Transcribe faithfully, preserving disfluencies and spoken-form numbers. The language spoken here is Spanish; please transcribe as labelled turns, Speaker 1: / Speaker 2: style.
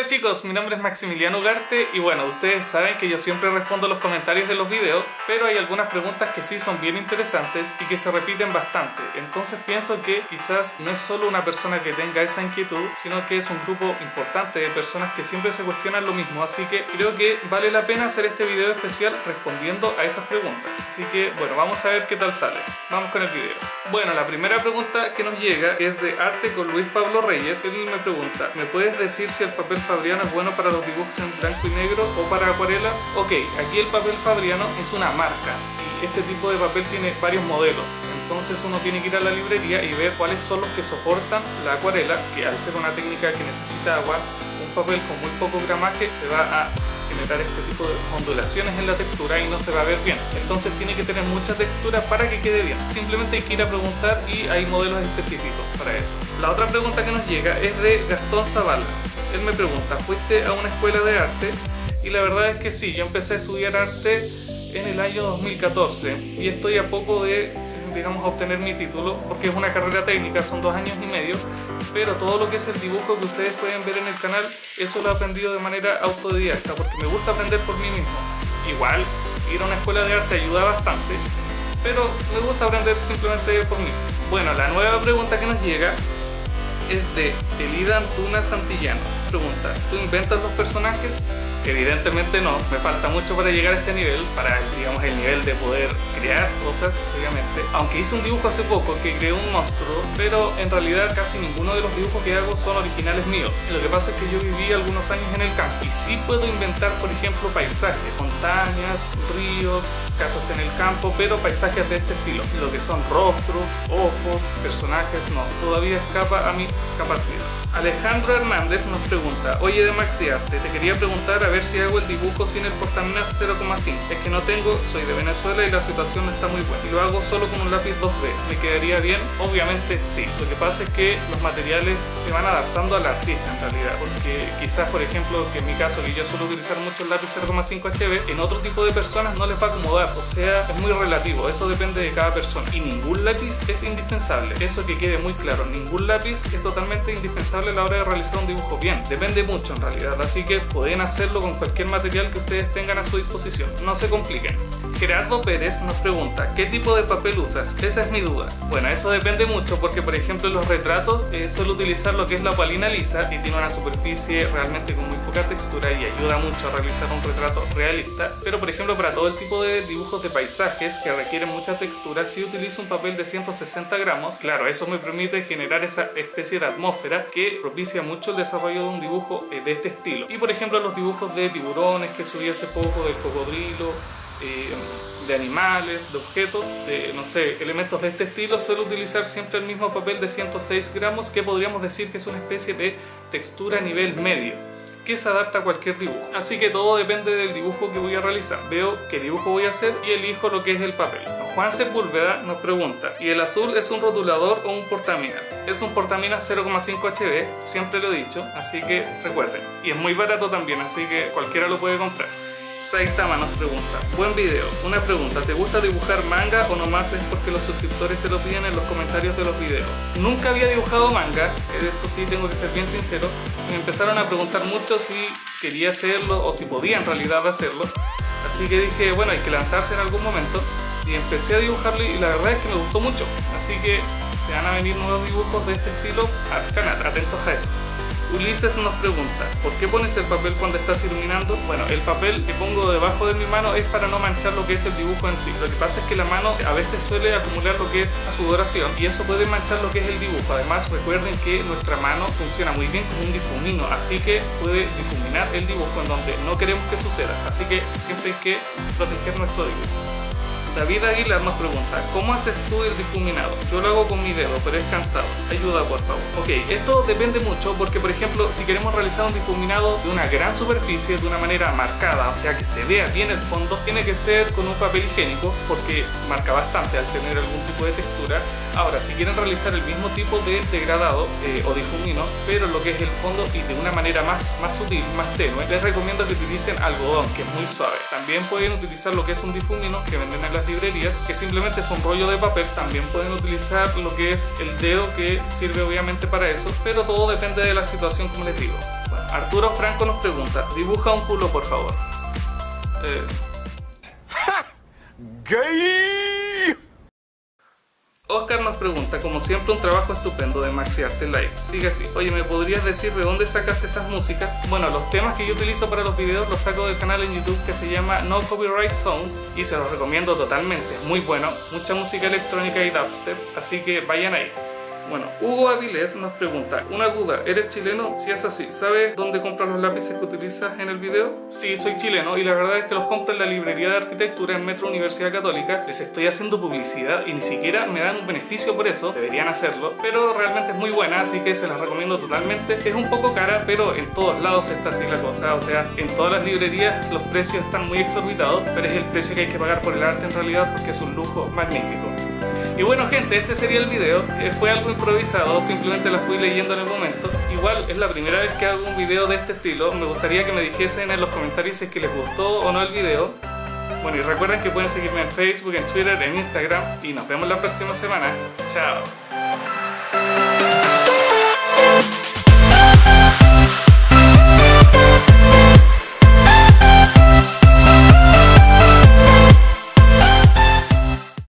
Speaker 1: chicos, mi nombre es Maximiliano Ugarte y bueno, ustedes saben que yo siempre respondo los comentarios de los videos, pero hay algunas preguntas que sí son bien interesantes y que se repiten bastante. Entonces pienso que quizás no es solo una persona que tenga esa inquietud, sino que es un grupo importante de personas que siempre se cuestionan lo mismo, así que creo que vale la pena hacer este video especial respondiendo a esas preguntas. Así que bueno, vamos a ver qué tal sale. Vamos con el video. Bueno, la primera pregunta que nos llega es de Arte con Luis Pablo Reyes. Él me pregunta, ¿me puedes decir si el papel Fabriano es bueno para los dibujos en blanco y negro o para acuarelas? Ok, aquí el papel Fabriano es una marca y este tipo de papel tiene varios modelos. Entonces uno tiene que ir a la librería y ver cuáles son los que soportan la acuarela, que al ser una técnica que necesita agua, un papel con muy poco gramaje se va a generar este tipo de ondulaciones en la textura y no se va a ver bien. Entonces tiene que tener mucha textura para que quede bien. Simplemente hay que ir a preguntar y hay modelos específicos para eso. La otra pregunta que nos llega es de Gastón Zavala. Él me pregunta, ¿fuiste a una escuela de arte? Y la verdad es que sí, yo empecé a estudiar arte en el año dos mil catorce y estoy a poco de, digamos, obtener mi título, porque es una carrera técnica, son dos años y medio, pero todo lo que es el dibujo que ustedes pueden ver en el canal, eso lo he aprendido de manera autodidacta, porque me gusta aprender por mí mismo. Igual, ir a una escuela de arte ayuda bastante, pero me gusta aprender simplemente por mí. Bueno, la nueva pregunta que nos llega es de Elida Antuna Santillano. Pregunta, ¿tú inventas los personajes? Evidentemente no, me falta mucho para llegar a este nivel, para digamos el nivel de poder crear cosas, obviamente. Aunque hice un dibujo hace poco que creó un monstruo, pero en realidad casi ninguno de los dibujos que hago son originales míos. Lo que pasa es que yo viví algunos años en el campo y sí puedo inventar, por ejemplo, paisajes, montañas, ríos, casas en el campo, pero paisajes de este estilo. Lo que son rostros, ojos, personajes, no, todavía escapa a mi capacidad. Alejandro Hernández nos pregunta, oye de Maxiarte, te quería preguntar a ver si hago el dibujo sin el portaminas cero coma cinco. Es que no tengo, soy de Venezuela y la situación no está muy buena. Y lo hago solo con un lápiz dos B. ¿Me quedaría bien? Obviamente sí. Lo que pasa es que los materiales se van adaptando al artista en realidad. Porque quizás, por ejemplo, que en mi caso, que yo suelo utilizar mucho el lápiz cero coma cinco H B, en otro tipo de personas no les va a acomodar. O sea, es muy relativo. Eso depende de cada persona. Y ningún lápiz es indispensable. Eso que quede muy claro. Ningún lápiz es totalmente indispensable a la hora de realizar un dibujo bien. Depende mucho en realidad. Así que pueden hacerlo con cualquier material que ustedes tengan a su disposición. No se compliquen. Gerardo Pérez nos pregunta, ¿qué tipo de papel usas? Esa es mi duda. Bueno, eso depende mucho porque, por ejemplo, en los retratos eh, suelo utilizar lo que es la opalina lisa y tiene una superficie realmente con muy poca textura y ayuda mucho a realizar un retrato realista. Pero, por ejemplo, para todo el tipo de dibujos de paisajes que requieren mucha textura, sí utilizo un papel de ciento sesenta gramos. Claro, eso me permite generar esa especie de atmósfera que propicia mucho el desarrollo de un dibujo eh, de este estilo. Y, por ejemplo, los dibujos de tiburones que subí hace poco, del cocodrilo, Eh, de animales, de objetos, de, no sé, elementos de este estilo, suelo utilizar siempre el mismo papel de ciento seis gramos, que podríamos decir que es una especie de textura a nivel medio, que se adapta a cualquier dibujo. Así que todo depende del dibujo que voy a realizar. Veo qué dibujo voy a hacer y elijo lo que es el papel. Juan Sepúlveda nos pregunta, ¿y el azul es un rotulador o un portaminas? Es un portaminas cero coma cinco H B, siempre lo he dicho, así que recuerden. Y es muy barato también, así que cualquiera lo puede comprar. Saitama nos pregunta, buen video, una pregunta, ¿te gusta dibujar manga o nomás es porque los suscriptores te lo piden en los comentarios de los videos? Nunca había dibujado manga, eso sí tengo que ser bien sincero, y me empezaron a preguntar mucho si quería hacerlo o si podía en realidad hacerlo, así que dije, bueno, hay que lanzarse en algún momento y empecé a dibujarlo y la verdad es que me gustó mucho, así que se van a venir nuevos dibujos de este estilo al canal, atentos a eso. Ulises nos pregunta, ¿por qué pones el papel cuando estás iluminando? Bueno, el papel que pongo debajo de mi mano es para no manchar lo que es el dibujo en sí. Lo que pasa es que la mano a veces suele acumular lo que es sudoración y eso puede manchar lo que es el dibujo. Además, recuerden que nuestra mano funciona muy bien como un difumino, así que puede difuminar el dibujo en donde no queremos que suceda. Así que siempre hay que proteger nuestro dibujo. David Aguilar nos pregunta, ¿cómo haces tú el difuminado? Yo lo hago con mi dedo, pero es cansado. Ayuda, por favor. Ok, esto depende mucho porque, por ejemplo, si queremos realizar un difuminado de una gran superficie, de una manera marcada, o sea, que se vea bien el fondo, tiene que ser con un papel higiénico porque marca bastante al tener algún tipo de textura. Ahora, si quieren realizar el mismo tipo de degradado eh, o difumino, pero lo que es el fondo y de una manera más, más sutil, más tenue, les recomiendo que utilicen algodón, que es muy suave. También pueden utilizar lo que es un difumino que venden en la las librerías, que simplemente es un rollo de papel. También pueden utilizar lo que es el dedo, que sirve obviamente para eso, pero todo depende de la situación, como les digo. Bueno, Arturo Franco nos pregunta, dibuja un culo por favor. Eh...
Speaker 2: ¡Gay!
Speaker 1: Oscar nos pregunta, como siempre un trabajo estupendo de Maxi Arte Live, sigue así. Oye, ¿me podrías decir de dónde sacas esas músicas? Bueno, los temas que yo utilizo para los videos los saco del canal en YouTube que se llama No Copyright Sounds y se los recomiendo totalmente, muy bueno, mucha música electrónica y dubstep, así que vayan ahí. Bueno, Hugo Avilés nos pregunta, una duda, ¿eres chileno? Si es así, ¿sabes dónde compras los lápices que utilizas en el video? Sí, soy chileno y la verdad es que los compro en la librería de arquitectura en Metro Universidad Católica. Les estoy haciendo publicidad y ni siquiera me dan un beneficio por eso, deberían hacerlo, pero realmente es muy buena, así que se las recomiendo totalmente. Es un poco cara, pero en todos lados está así la cosa, o sea, en todas las librerías los precios están muy exorbitados, pero es el precio que hay que pagar por el arte en realidad porque es un lujo magnífico. Y bueno gente, este sería el video, eh, fue algo improvisado, simplemente la fui leyendo en el momento. Igual es la primera vez que hago un video de este estilo, me gustaría que me dijesen en los comentarios si es que les gustó o no el video. Bueno, y recuerden que pueden seguirme en Facebook, en Twitter, en Instagram y nos vemos la próxima semana. Chao.